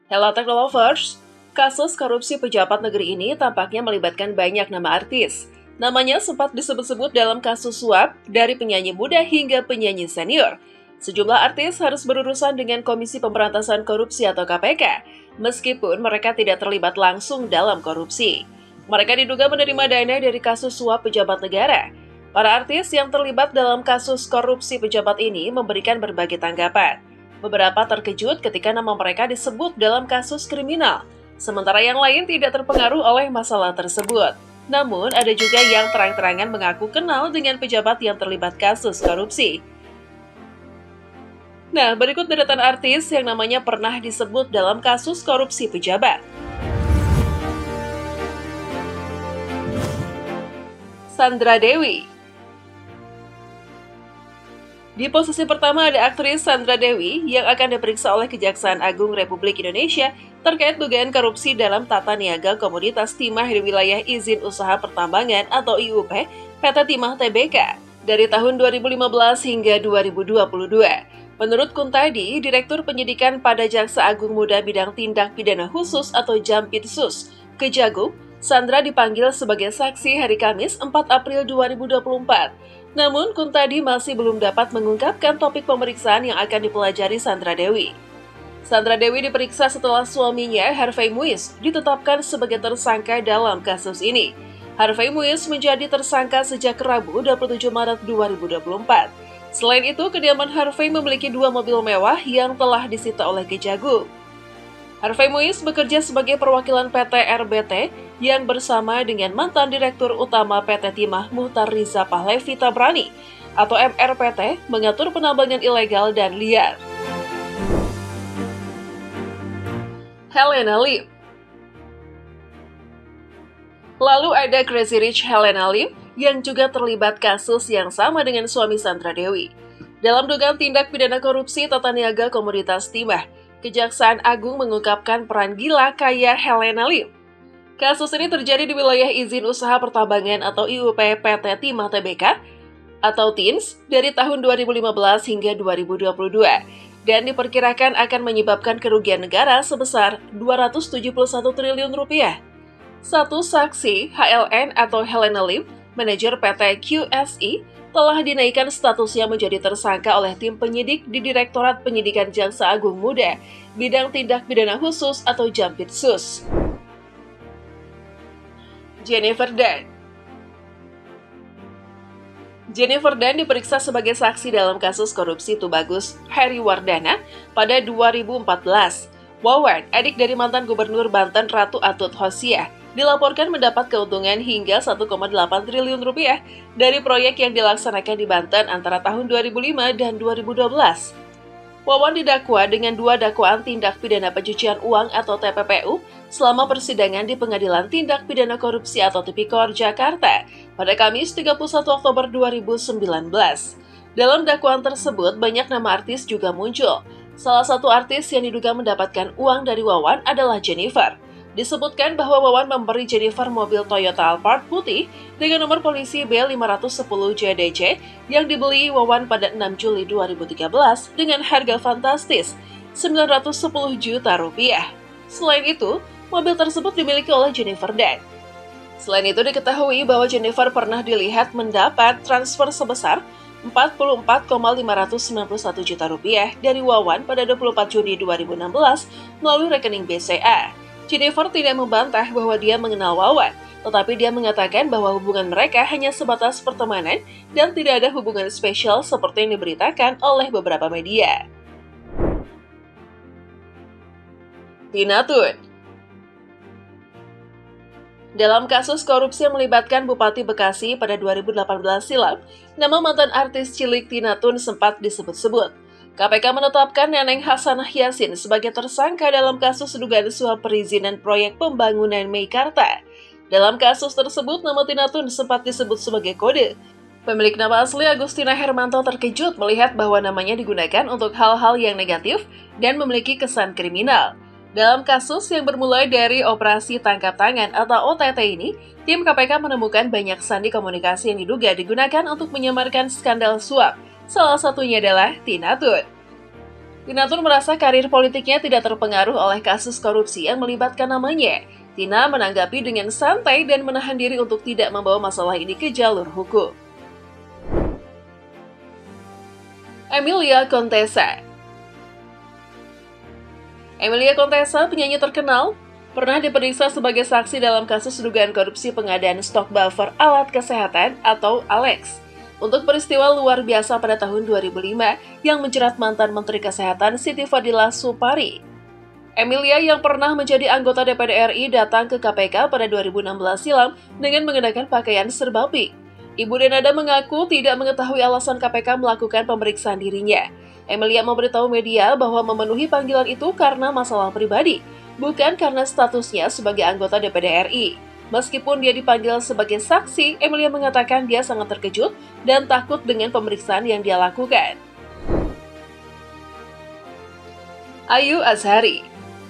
Hello Technolovers, kasus korupsi pejabat negeri ini tampaknya melibatkan banyak nama artis. Namanya sempat disebut-sebut dalam kasus suap dari penyanyi muda hingga penyanyi senior. Sejumlah artis harus berurusan dengan Komisi Pemberantasan Korupsi atau KPK, meskipun mereka tidak terlibat langsung dalam korupsi. Mereka diduga menerima dana dari kasus suap pejabat negara. Para artis yang terlibat dalam kasus korupsi pejabat ini memberikan berbagai tanggapan. Beberapa terkejut ketika nama mereka disebut dalam kasus kriminal, sementara yang lain tidak terpengaruh oleh masalah tersebut. Namun, ada juga yang terang-terangan mengaku kenal dengan pejabat yang terlibat kasus korupsi. Nah, berikut deretan artis yang namanya pernah disebut dalam kasus korupsi pejabat. Sandra Dewi. Di posisi pertama ada aktris Sandra Dewi yang akan diperiksa oleh Kejaksaan Agung Republik Indonesia terkait dugaan korupsi dalam tata niaga komoditas timah di wilayah izin usaha pertambangan atau IUP PT Timah Tbk dari tahun 2015 hingga 2022. Menurut Kuntadi, Direktur Penyidikan pada Jaksa Agung Muda Bidang Tindak Pidana Khusus atau Jampitsus, Kejagung, Sandra dipanggil sebagai saksi hari Kamis 4 April 2024. Namun, Kuntadi masih belum dapat mengungkapkan topik pemeriksaan yang akan dipelajari Sandra Dewi. Sandra Dewi diperiksa setelah suaminya, Harvey Muiz, ditetapkan sebagai tersangka dalam kasus ini. Harvey Muiz menjadi tersangka sejak Rabu 27 Maret 2024. Selain itu, kediaman Harvey memiliki 2 mobil mewah yang telah disita oleh Kejagung. Harvey Muiz bekerja sebagai perwakilan PT RBT yang bersama dengan mantan Direktur Utama PT Timah Muhtar Riza Pahlevi Tabrani atau MRPT mengatur penambangan ilegal dan liar. Helena Lim. Lalu ada Crazy Rich Helena Lim yang juga terlibat kasus yang sama dengan suami Sandra Dewi. Dalam dugaan tindak pidana korupsi tata niaga komoditas timah, Kejaksaan Agung mengungkapkan peran gila kaya Helena Lim. Kasus ini terjadi di wilayah izin usaha pertambangan atau IUP PT Timah Tbk atau TINS dari tahun 2015 hingga 2022 dan diperkirakan akan menyebabkan kerugian negara sebesar 271 triliun rupiah. Satu saksi, HLN atau Helena Lim, manajer PT QSI, telah dinaikkan statusnya menjadi tersangka oleh tim penyidik di Direktorat Penyidikan Jaksa Agung Muda, Bidang Tindak Pidana Khusus atau Jampitsus. Jennifer Dan diperiksa sebagai saksi dalam kasus korupsi Tubagus Heri Wardana pada 2014. Wawan, adik dari mantan Gubernur Banten Ratu Atut Hosiah, dilaporkan mendapat keuntungan hingga 1,8 triliun rupiah dari proyek yang dilaksanakan di Banten antara tahun 2005 dan 2012. Wawan didakwa dengan 2 dakwaan tindak pidana pencucian uang atau TPPU selama persidangan di Pengadilan Tindak Pidana Korupsi atau Tipikor Jakarta pada Kamis 31 Oktober 2019. Dalam dakwaan tersebut, banyak nama artis juga muncul. Salah satu artis yang diduga mendapatkan uang dari Wawan adalah Jennifer. Disebutkan bahwa Wawan memberi Jennifer mobil Toyota Alphard putih dengan nomor polisi B510JDC yang dibeli Wawan pada 6 Juli 2013 dengan harga fantastis 910 juta rupiah. Selain itu, mobil tersebut dimiliki oleh Jennifer Dan. Selain itu diketahui bahwa Jennifer pernah dilihat mendapat transfer sebesar 44,591 juta rupiah dari Wawan pada 24 Juni 2016 melalui rekening BCA. Jennifer tidak membantah bahwa dia mengenal Wawan, tetapi dia mengatakan bahwa hubungan mereka hanya sebatas pertemanan dan tidak ada hubungan spesial seperti yang diberitakan oleh beberapa media. Tina Tun. Dalam kasus korupsi yang melibatkan Bupati Bekasi pada 2018 silam, nama mantan artis cilik Tina Tun sempat disebut-sebut. KPK menetapkan Neneng Hasanah Yassin sebagai tersangka dalam kasus dugaan suap perizinan proyek pembangunan Meikarta. Dalam kasus tersebut, nama Tina Tun sempat disebut sebagai kode. Pemilik nama asli Agustina Hermanto terkejut melihat bahwa namanya digunakan untuk hal-hal yang negatif dan memiliki kesan kriminal. Dalam kasus yang bermula dari operasi tangkap tangan atau OTT ini, tim KPK menemukan banyak sandi komunikasi yang diduga digunakan untuk menyamarkan skandal suap. Salah satunya adalah Tina Tun. Tina Tun merasa karir politiknya tidak terpengaruh oleh kasus korupsi yang melibatkan namanya. Tina menanggapi dengan santai dan menahan diri untuk tidak membawa masalah ini ke jalur hukum. Emilia Contessa. Emilia Contessa, penyanyi terkenal, pernah diperiksa sebagai saksi dalam kasus dugaan korupsi pengadaan stok buffer alat kesehatan atau ALEX untuk peristiwa luar biasa pada tahun 2005 yang menjerat mantan Menteri Kesehatan Siti Fadila Supari. Emilia yang pernah menjadi anggota DPR RI datang ke KPK pada 2016 silam dengan mengenakan pakaian serba pink. Ibu Denada mengaku tidak mengetahui alasan KPK melakukan pemeriksaan dirinya. Emilia memberitahu media bahwa memenuhi panggilan itu karena masalah pribadi, bukan karena statusnya sebagai anggota DPR RI. Meskipun dia dipanggil sebagai saksi, Emilia mengatakan dia sangat terkejut dan takut dengan pemeriksaan yang dia lakukan. Ayu Azhari.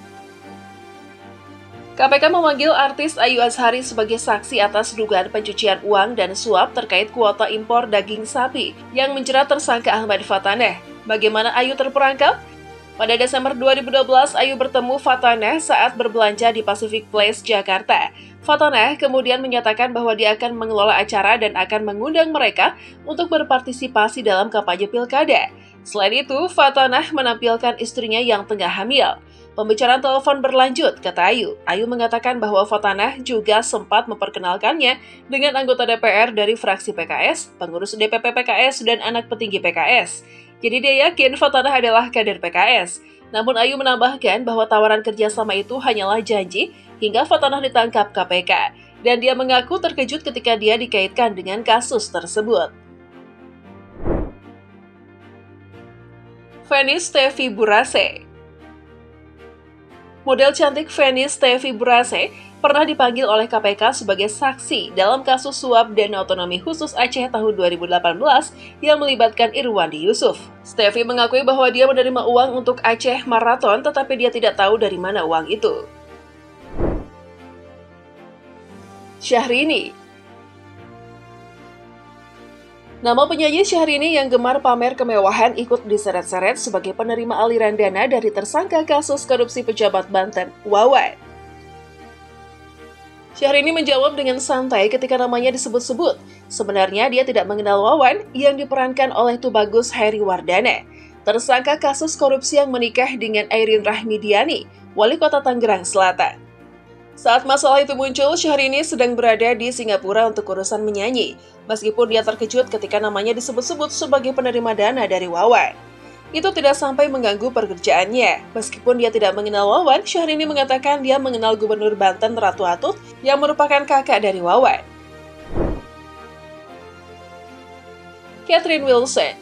KPK memanggil artis Ayu Azhari sebagai saksi atas dugaan pencucian uang dan suap terkait kuota impor daging sapi yang menjerat tersangka Ahmad Fataneh. Bagaimana Ayu terperangkap? Pada Desember 2012, Ayu bertemu Fataneh saat berbelanja di Pacific Place, Jakarta. Fataneh kemudian menyatakan bahwa dia akan mengelola acara dan akan mengundang mereka untuk berpartisipasi dalam kampanye pilkada. Selain itu, Fataneh menampilkan istrinya yang tengah hamil. Pembicaraan telepon berlanjut, kata Ayu. Ayu mengatakan bahwa Fataneh juga sempat memperkenalkannya dengan anggota DPR dari fraksi PKS, pengurus DPP PKS, dan anak petinggi PKS. Jadi dia yakin Fataneh adalah kader PKS. Namun Ayu menambahkan bahwa tawaran kerjasama itu hanyalah janji hingga Fataneh ditangkap KPK. Dan dia mengaku terkejut ketika dia dikaitkan dengan kasus tersebut. Fennis Tevi Burase. Model cantik Fennis Tevi Burase pernah dipanggil oleh KPK sebagai saksi dalam kasus suap dana otonomi khusus Aceh tahun 2018 yang melibatkan Irwandi Yusuf. Tevi mengakui bahwa dia menerima uang untuk Aceh Marathon, tetapi dia tidak tahu dari mana uang itu. Syahrini. Nama penyanyi Syahrini yang gemar pamer kemewahan ikut diseret-seret sebagai penerima aliran dana dari tersangka kasus korupsi pejabat Banten, Wawan. Syahrini menjawab dengan santai ketika namanya disebut-sebut. Sebenarnya dia tidak mengenal Wawan yang diperankan oleh Tubagus Hairiwardana, tersangka kasus korupsi yang menikah dengan Airin Rahmidiani, wali kota Tangerang Selatan. Saat masalah itu muncul, Syahrini sedang berada di Singapura untuk urusan menyanyi, meskipun dia terkejut ketika namanya disebut-sebut sebagai penerima dana dari Wawan. Itu tidak sampai mengganggu pekerjaannya. Meskipun dia tidak mengenal Wawan, Syahrini mengatakan dia mengenal Gubernur Banten Ratu Atut yang merupakan kakak dari Wawan. Catherine Wilson.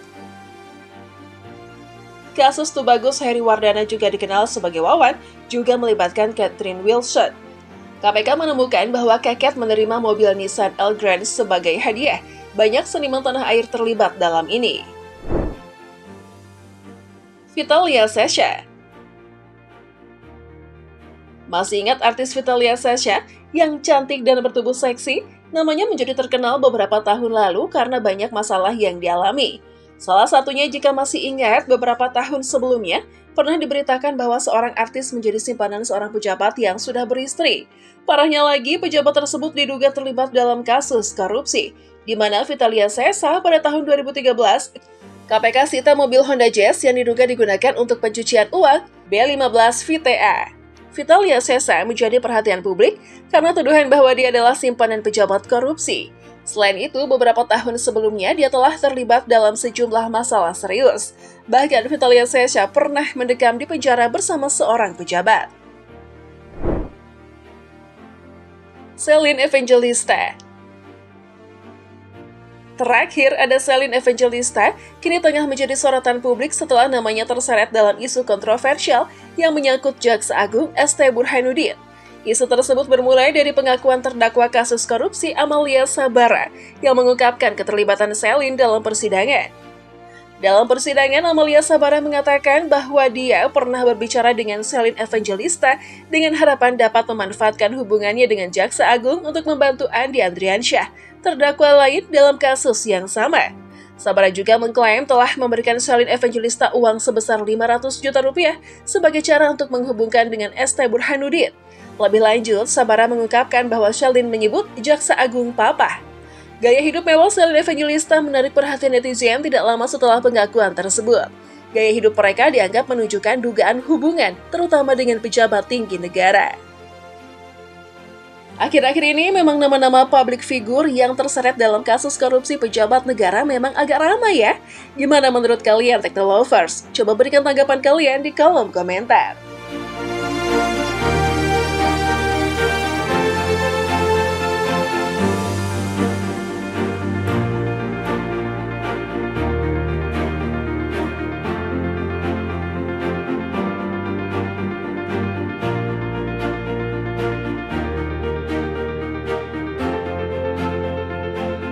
Kasus Tubagus Hairiwardana juga dikenal sebagai Wawan, juga melibatkan Catherine Wilson. KPK menemukan bahwa Keket menerima mobil Nissan Elgrand sebagai hadiah. Banyak seniman tanah air terlibat dalam ini. Vitalia Sasha. Masih ingat artis Vitalia Sasha yang cantik dan bertubuh seksi? Namanya menjadi terkenal beberapa tahun lalu karena banyak masalah yang dialami. Salah satunya jika masih ingat beberapa tahun sebelumnya, pernah diberitakan bahwa seorang artis menjadi simpanan seorang pejabat yang sudah beristri. Parahnya lagi, pejabat tersebut diduga terlibat dalam kasus korupsi, di mana Vitalia Sasha pada tahun 2013, KPK sita mobil Honda Jazz yang diduga digunakan untuk pencucian uang B15 VTA. Vitalia Sasha menjadi perhatian publik karena tuduhan bahwa dia adalah simpanan pejabat korupsi. Selain itu, beberapa tahun sebelumnya dia telah terlibat dalam sejumlah masalah serius. Bahkan Vitalia Sasha pernah mendekam di penjara bersama seorang pejabat. Celine Evangelista. Terakhir, ada Celine Evangelista, kini tengah menjadi sorotan publik setelah namanya terseret dalam isu kontroversial yang menyangkut Jaksa Agung ST Burhanuddin. Isu tersebut bermulai dari pengakuan terdakwa kasus korupsi Amalia Sabara yang mengungkapkan keterlibatan Celine dalam persidangan. Dalam persidangan, Amalia Sabara mengatakan bahwa dia pernah berbicara dengan Celine Evangelista dengan harapan dapat memanfaatkan hubungannya dengan Jaksa Agung untuk membantu Andi Andriansyah, terdakwa lain dalam kasus yang sama. Sabara juga mengklaim telah memberikan Shalin Evangelista uang sebesar 500 juta rupiah sebagai cara untuk menghubungkan dengan ST Burhanuddin. Lebih lanjut, Sabara mengungkapkan bahwa Shalin menyebut Jaksa Agung Papa. Gaya hidup mewah Shalin Evangelista menarik perhatian netizen tidak lama setelah pengakuan tersebut. Gaya hidup mereka dianggap menunjukkan dugaan hubungan, terutama dengan pejabat tinggi negara. Akhir-akhir ini memang nama-nama publik figur yang terseret dalam kasus korupsi pejabat negara memang agak ramai ya. Gimana menurut kalian, Teknolovers? Coba berikan tanggapan kalian di kolom komentar.